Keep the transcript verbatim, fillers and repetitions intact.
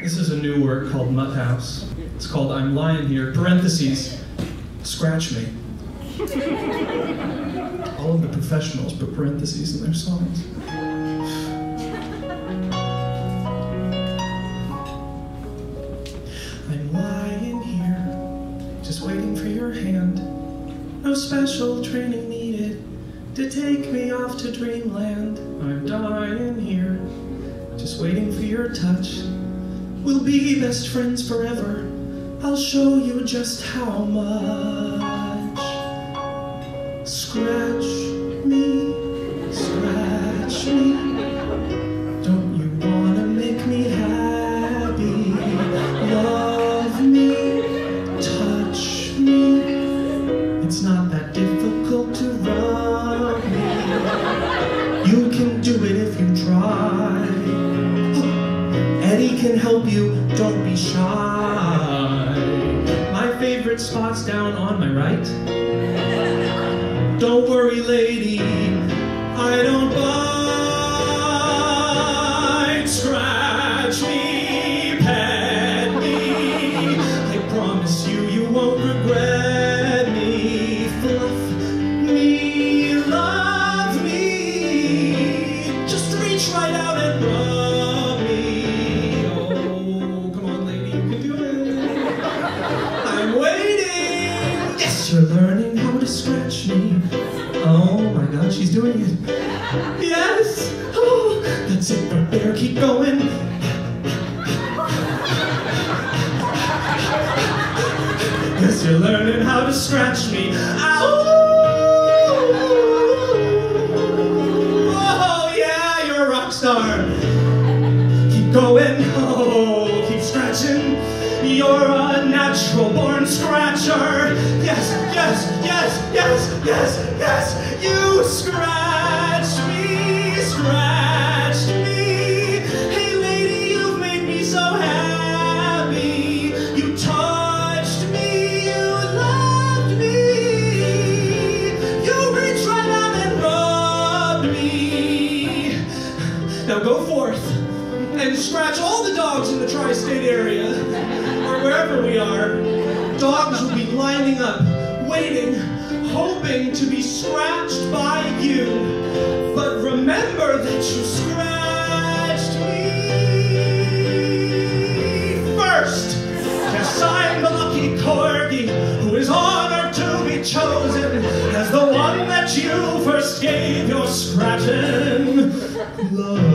This is a new work called MUTT House. It's called I'm Lying Here, parentheses, scratch me. All of the professionals put parentheses in their songs. I'm lying here, just waiting for your hand. No special training needed to take me off to dreamland. I'm dying here, just waiting for your touch. We'll be best friends forever. I'll show you just how much. Scratch me, scratch me. Don't you wanna make me happy? Love me, touch me. It's not that difficult to rub me. You can do it if you try. Eddie can help you, don't be shy. My favorite spot's down on my right. Don't worry, lady, I don't bite. Scratch me, pet me. I promise you, you won't regret me. Fluff me, love me. Just reach right out and rub me. Oh, come on, lady, you can do it. I'm waiting. Yes, you're learning how to scratch me. Oh my God, she's doing it. Yes. Oh, that's it right there. Keep going. Yes, you're learning how to scratch me. Ow. Oh yeah, you're a rock star. Keep going. Oh, keep scratching. You're a natural born scratcher. Yes, yes, yes, yes, yes, yes. You scratched me, scratched me. Hey lady, you've made me so happy. You touched me, you loved me. You reached right out and rubbed me. Now go forth and scratch all the dogs in the tri-state area, or wherever we are. Dogs will be lining up, waiting, hoping to be scratched by you. But remember that you scratched me first. Yes, I'm the lucky corgi who is honored to be chosen as the one that you first gave your scratching love.